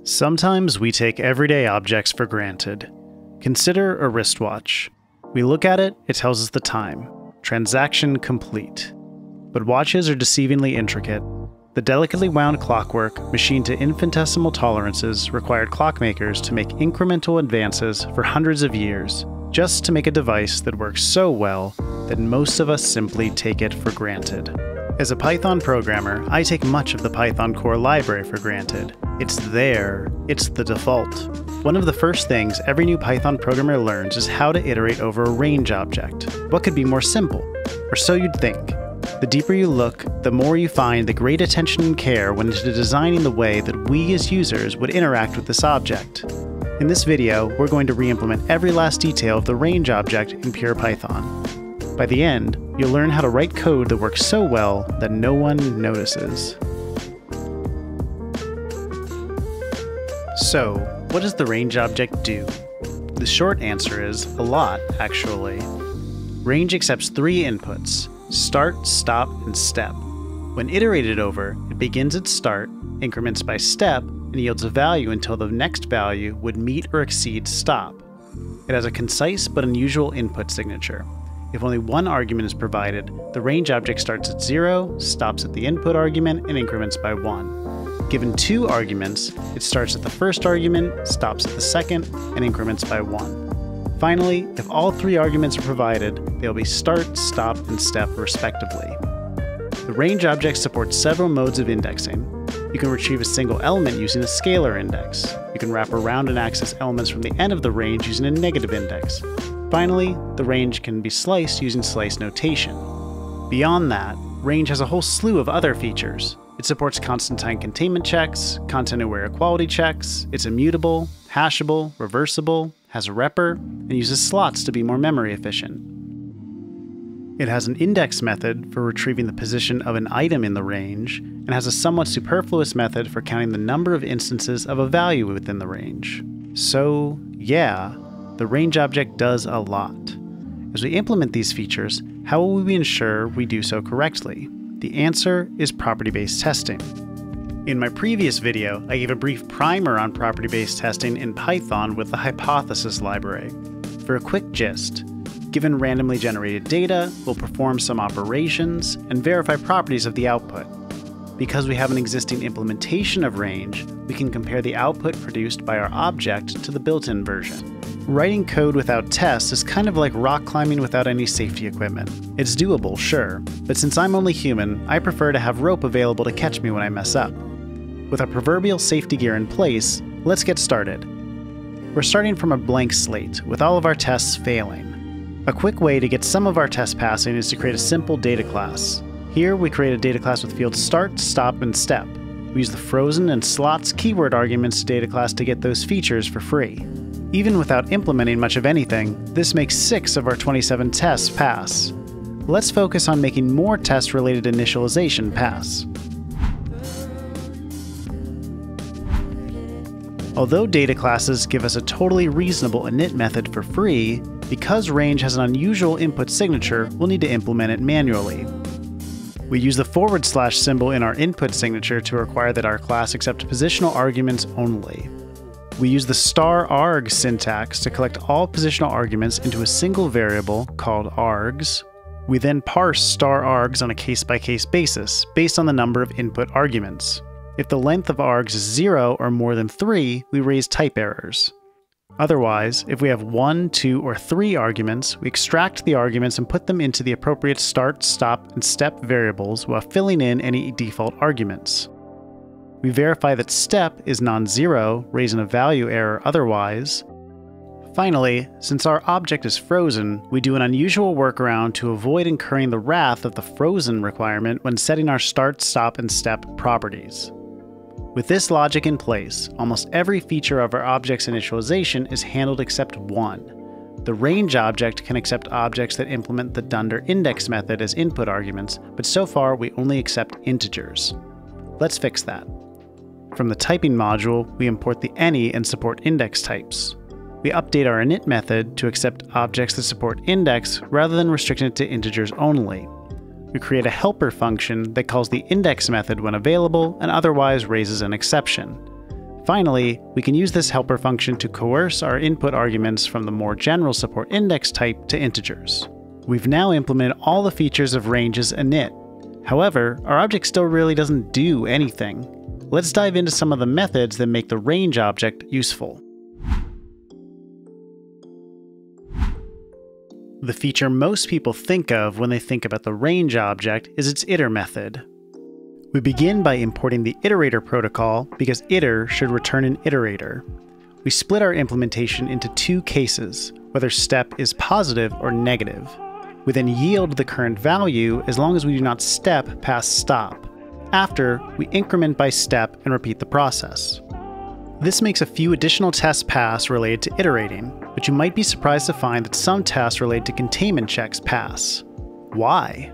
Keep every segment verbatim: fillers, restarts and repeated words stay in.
Sometimes we take everyday objects for granted. Consider a wristwatch. We look at it, it tells us the time. Transaction complete. But watches are deceivingly intricate. The delicately wound clockwork, machined to infinitesimal tolerances, required clockmakers to make incremental advances for hundreds of years, just to make a device that works so well that most of us simply take it for granted. As a Python programmer, I take much of the Python core library for granted. It's there, it's the default. One of the first things every new Python programmer learns is how to iterate over a range object. What could be more simple? Or so you'd think. The deeper you look, the more you find the great attention and care went into designing the way that we as users would interact with this object. In this video, we're going to re-implement every last detail of the range object in pure Python. By the end, you'll learn how to write code that works so well that no one notices. So, what does the range object do? The short answer is a lot, actually. Range accepts three inputs: start, stop, and step. When iterated over, it begins at start, increments by step, and yields a value until the next value would meet or exceed stop. It has a concise but unusual input signature. If only one argument is provided, the range object starts at zero, stops at the input argument, and increments by one. Given two arguments, it starts at the first argument, stops at the second, and increments by one. Finally, if all three arguments are provided, they'll be start, stop, and step respectively. The range object supports several modes of indexing. You can retrieve a single element using a scalar index. You can wrap around and access elements from the end of the range using a negative index. Finally, the range can be sliced using slice notation. Beyond that, range has a whole slew of other features. It supports constant-time containment checks, content-aware equality checks, it's immutable, hashable, reversible, has a Repr, and uses slots to be more memory efficient. It has an index method for retrieving the position of an item in the range, and has a somewhat superfluous method for counting the number of instances of a value within the range. So, yeah, the range object does a lot. As we implement these features, how will we ensure we do so correctly? The answer is property-based testing. In my previous video, I gave a brief primer on property-based testing in Python with the hypothesis library. For a quick gist, given randomly generated data, we'll perform some operations and verify properties of the output. Because we have an existing implementation of range, we can compare the output produced by our object to the built-in version. Writing code without tests is kind of like rock climbing without any safety equipment. It's doable, sure, but since I'm only human, I prefer to have rope available to catch me when I mess up. With our proverbial safety gear in place, let's get started. We're starting from a blank slate, with all of our tests failing. A quick way to get some of our tests passing is to create a simple data class. Here we create a data class with fields start, stop, and step. We use the frozen and slots keyword arguments to data class to get those features for free. Even without implementing much of anything, this makes six of our twenty-seven tests pass. Let's focus on making more tests related to initialization pass. Although data classes give us a totally reasonable init method for free, because range has an unusual input signature, we'll need to implement it manually. We use the forward slash symbol in our input signature to require that our class accept positional arguments only. We use the star arg syntax to collect all positional arguments into a single variable called args. We then parse star args on a case-by-case basis, based on the number of input arguments. If the length of args is zero or more than three, we raise type errors. Otherwise, if we have one, two, or three arguments, we extract the arguments and put them into the appropriate start, stop, and step variables while filling in any default arguments. We verify that step is non-zero, raising a value error otherwise. Finally, since our object is frozen, we do an unusual workaround to avoid incurring the wrath of the frozen requirement when setting our start, stop, and step properties. With this logic in place, almost every feature of our object's initialization is handled except one. The range object can accept objects that implement the dunder index method as input arguments, but so far we only accept integers. Let's fix that. From the typing module, we import the any and support index types. We update our init method to accept objects that support index rather than restricting it to integers only. We create a helper function that calls the index method when available and otherwise raises an exception. Finally, we can use this helper function to coerce our input arguments from the more general support index type to integers. We've now implemented all the features of range's init. However, our object still really doesn't do anything. Let's dive into some of the methods that make the range object useful. The feature most people think of when they think about the range object is its iter method. We begin by importing the iterator protocol because iter should return an iterator. We split our implementation into two cases, whether step is positive or negative. We then yield the current value as long as we do not step past stop. After, we increment by step and repeat the process. This makes a few additional tests pass related to iterating, but you might be surprised to find that some tests related to containment checks pass. Why?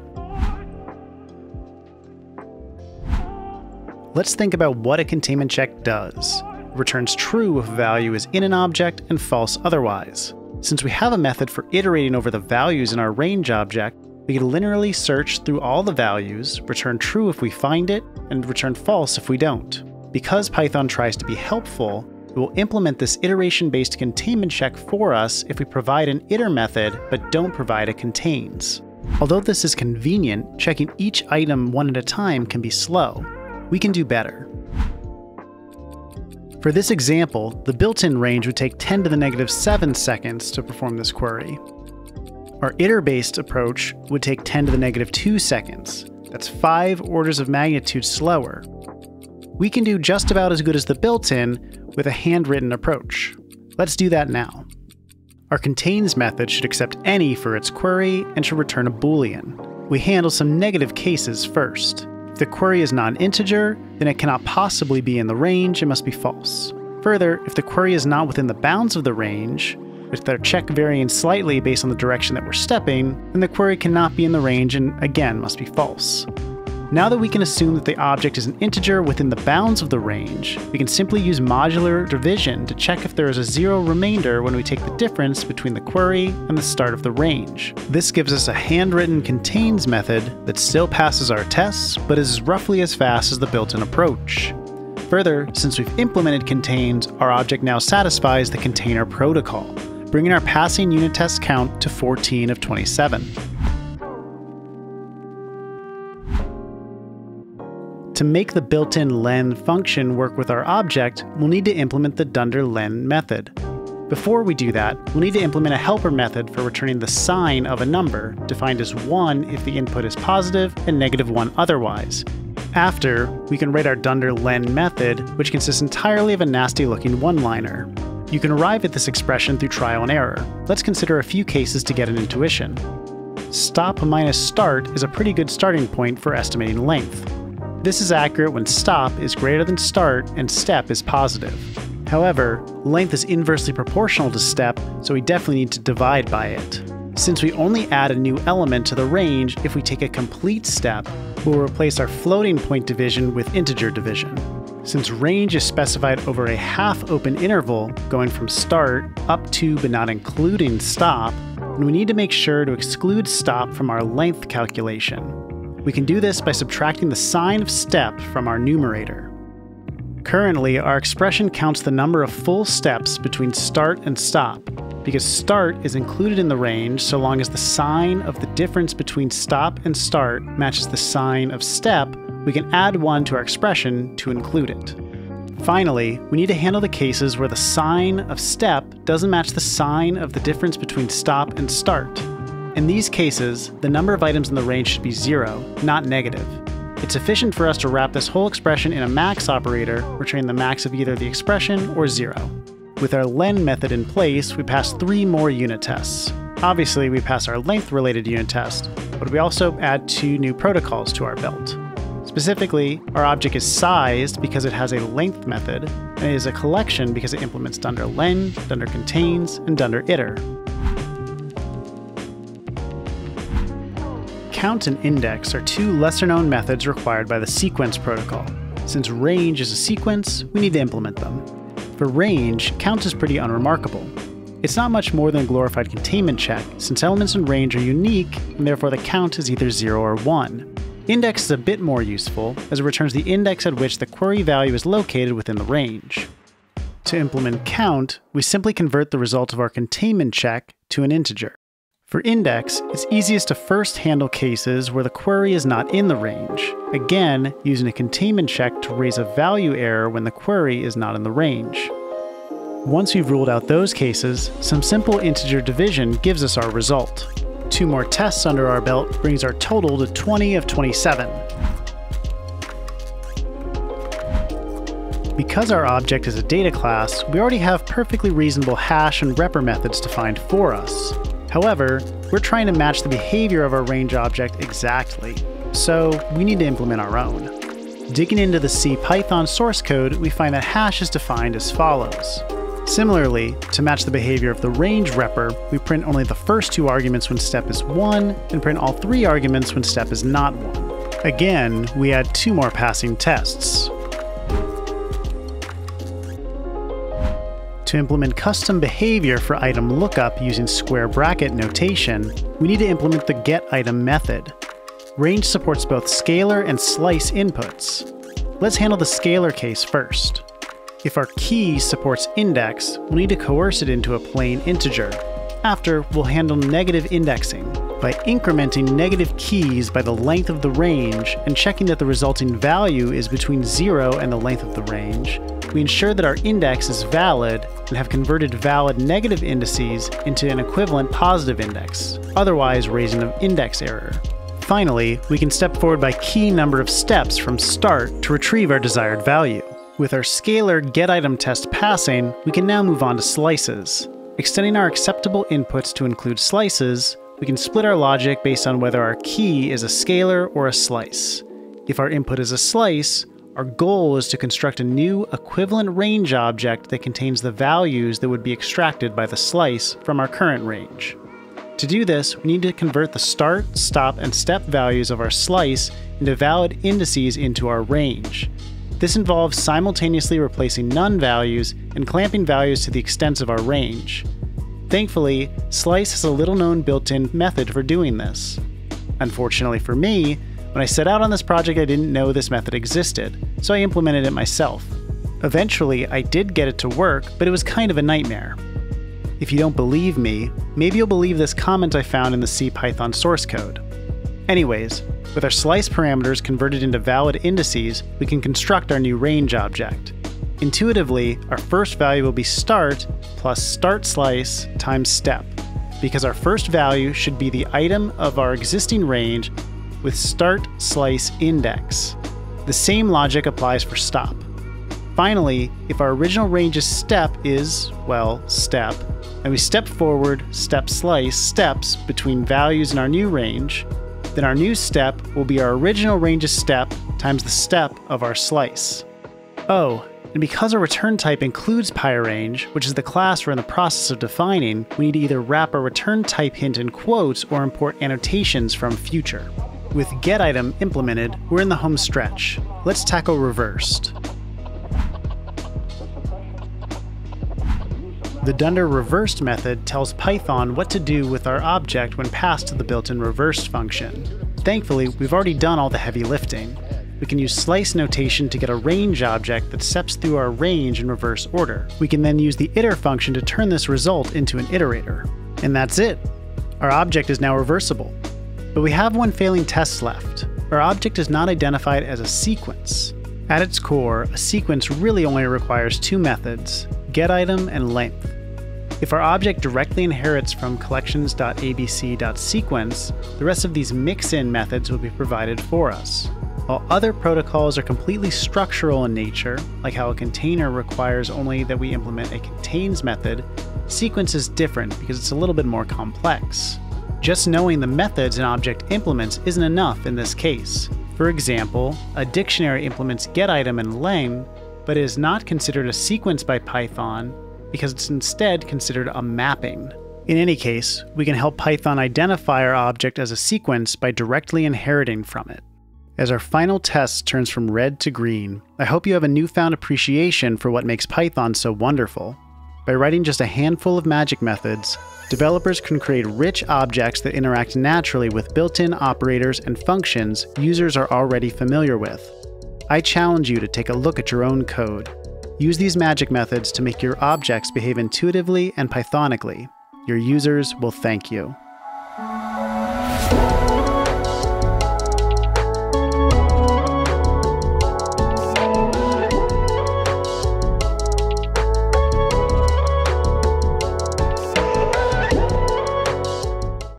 Let's think about what a containment check does. It returns true if a value is in an object and false otherwise. Since we have a method for iterating over the values in our range object, we can linearly search through all the values, return true if we find it, and return false if we don't. Because Python tries to be helpful, it will implement this iteration-based containment check for us if we provide an iter method but don't provide a contains. Although this is convenient, checking each item one at a time can be slow. We can do better. For this example, the built-in range would take ten to the negative seven seconds to perform this query. Our iter-based approach would take ten to the negative two seconds. That's five orders of magnitude slower. We can do just about as good as the built-in with a handwritten approach. Let's do that now. Our contains method should accept any for its query and should return a boolean. We handle some negative cases first. If the query is not an integer, then it cannot possibly be in the range and must be false. Further, if the query is not within the bounds of the range, with their check varying slightly based on the direction that we're stepping, then the query cannot be in the range and again must be false. Now that we can assume that the object is an integer within the bounds of the range, we can simply use modular division to check if there is a zero remainder when we take the difference between the query and the start of the range. This gives us a handwritten contains method that still passes our tests, but is roughly as fast as the built-in approach. Further, since we've implemented contains, our object now satisfies the container protocol, bringing our passing unit test count to fourteen of twenty-seven. To make the built-in len function work with our object, we'll need to implement the dunder len method. Before we do that, we'll need to implement a helper method for returning the sign of a number, defined as one if the input is positive and negative one otherwise. After, we can write our dunder len method, which consists entirely of a nasty-looking one-liner. You can arrive at this expression through trial and error. Let's consider a few cases to get an intuition. Stop minus start is a pretty good starting point for estimating length. This is accurate when stop is greater than start and step is positive. However, length is inversely proportional to step, so we definitely need to divide by it. Since we only add a new element to the range if we take a complete step, we'll replace our floating point division with integer division. Since range is specified over a half-open interval, going from start up to but not including stop, and we need to make sure to exclude stop from our length calculation. We can do this by subtracting the sign of step from our numerator. Currently, our expression counts the number of full steps between start and stop. Because start is included in the range so long as the sign of the difference between stop and start matches the sign of step, we can add one to our expression to include it. Finally, we need to handle the cases where the sign of step doesn't match the sign of the difference between stop and start. In these cases, the number of items in the range should be zero, not negative. It's sufficient for us to wrap this whole expression in a max operator, returning the max of either the expression or zero. With our len method in place, we pass three more unit tests. Obviously, we pass our length-related unit test, but we also add two new protocols to our belt. Specifically, our object is sized because it has a length method, and it is a collection because it implements dunder len, dunder contains, and dunder iter. Count and index are two lesser-known methods required by the sequence protocol. Since range is a sequence, we need to implement them. For range, count is pretty unremarkable. It's not much more than a glorified containment check, since elements in range are unique, and therefore the count is either zero or one. Index is a bit more useful, as it returns the index at which the query value is located within the range. To implement count, we simply convert the result of our containment check to an integer. For index, it's easiest to first handle cases where the query is not in the range, again using a containment check to raise a value error when the query is not in the range. Once we've ruled out those cases, some simple integer division gives us our result. Two more tests under our belt brings our total to twenty of twenty-seven. Because our object is a data class, we already have perfectly reasonable hash and repr methods defined for us. However, we're trying to match the behavior of our range object exactly, so we need to implement our own. Digging into the C Python source code, we find that hash is defined as follows. Similarly, to match the behavior of the range repr, we print only the first two arguments when step is one, and print all three arguments when step is not one. Again, we add two more passing tests. To implement custom behavior for item lookup using square bracket notation, we need to implement the getItem method. Range supports both scalar and slice inputs. Let's handle the scalar case first. If our key supports index, we'll need to coerce it into a plain integer. After, we'll handle negative indexing by incrementing negative keys by the length of the range and checking that the resulting value is between zero and the length of the range. We ensure that our index is valid and have converted valid negative indices into an equivalent positive index, otherwise raising an index error. Finally, we can step forward by key number of steps from start to retrieve our desired value. With our scalar getItem test passing, we can now move on to slices. Extending our acceptable inputs to include slices, we can split our logic based on whether our key is a scalar or a slice. If our input is a slice, our goal is to construct a new equivalent range object that contains the values that would be extracted by the slice from our current range. To do this, we need to convert the start, stop, and step values of our slice into valid indices into our range. This involves simultaneously replacing none values and clamping values to the extents of our range. Thankfully, slice has a little-known built-in method for doing this. Unfortunately for me, when I set out on this project, I didn't know this method existed, so I implemented it myself. Eventually, I did get it to work, but it was kind of a nightmare. If you don't believe me, maybe you'll believe this comment I found in the C Python source code. Anyways, with our slice parameters converted into valid indices, we can construct our new range object. Intuitively, our first value will be start plus start slice times step, because our first value should be the item of our existing range with start slice index. The same logic applies for stop. Finally, if our original range's step is, well, step, and we step forward step slice steps between values in our new range, then our new step will be our original range's step times the step of our slice. Oh, and because our return type includes pyRange, which is the class we're in the process of defining, we need to either wrap our return type hint in quotes or import annotations from future. With getItem implemented, we're in the home stretch. Let's tackle reversed. The dunder reversed method tells Python what to do with our object when passed to the built-in reversed function. Thankfully, we've already done all the heavy lifting. We can use slice notation to get a range object that steps through our range in reverse order. We can then use the iter function to turn this result into an iterator. And that's it. Our object is now reversible. But we have one failing test left. Our object is not identified as a sequence. At its core, a sequence really only requires two methods, getItem and length. If our object directly inherits from collections.abc.sequence, the rest of these mix-in methods will be provided for us. While other protocols are completely structural in nature, like how a container requires only that we implement a contains method, sequence is different because it's a little bit more complex. Just knowing the methods an object implements isn't enough in this case. For example, a dictionary implements getItem and len, but is not considered a sequence by Python because it's instead considered a mapping. In any case, we can help Python identify our object as a sequence by directly inheriting from it. As our final test turns from red to green, I hope you have a newfound appreciation for what makes Python so wonderful. By writing just a handful of magic methods, developers can create rich objects that interact naturally with built-in operators and functions users are already familiar with. I challenge you to take a look at your own code. Use these magic methods to make your objects behave intuitively and Pythonically. Your users will thank you.